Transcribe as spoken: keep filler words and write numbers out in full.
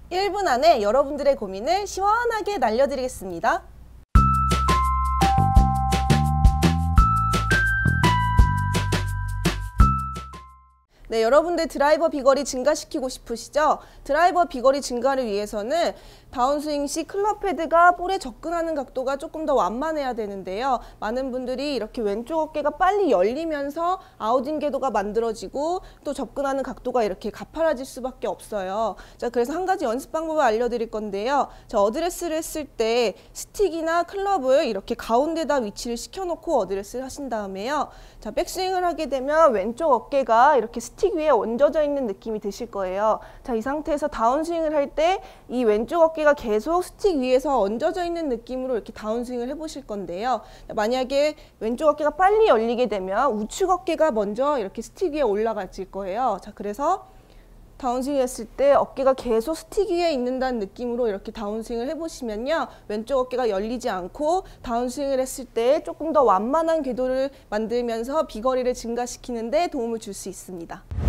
일 분 안에 여러분들의 고민을 시원하게 날려드리겠습니다. 네, 여러분들 드라이버 비거리 증가시키고 싶으시죠? 드라이버 비거리 증가를 위해서는 다운스윙 시 클럽 헤드가 볼에 접근하는 각도가 조금 더 완만해야 되는데요. 많은 분들이 이렇게 왼쪽 어깨가 빨리 열리면서 아웃인 궤도가 만들어지고 또 접근하는 각도가 이렇게 가파라질 수밖에 없어요. 자, 그래서 한 가지 연습 방법을 알려드릴 건데요. 자, 어드레스를 했을 때 스틱이나 클럽을 이렇게 가운데다 위치를 시켜놓고 어드레스를 하신 다음에요. 자, 백스윙을 하게 되면 왼쪽 어깨가 이렇게 스틱 위에 얹어져 있는 느낌이 드실 거예요. 자, 이 상태에서 다운스윙을 할 때 이 왼쪽 어깨가 계속 스틱 위에서 얹어져 있는 느낌으로 이렇게 다운스윙을 해보실 건데요. 만약에 왼쪽 어깨가 빨리 열리게 되면 우측 어깨가 먼저 이렇게 스틱 위에 올라가질 거예요. 자, 그래서 다운스윙 했을 때 어깨가 계속 스틱 위에 있는다는 느낌으로 이렇게 다운스윙을 해보시면요. 왼쪽 어깨가 열리지 않고 다운스윙을 했을 때 조금 더 완만한 궤도를 만들면서 비거리를 증가시키는 데 도움을 줄 수 있습니다.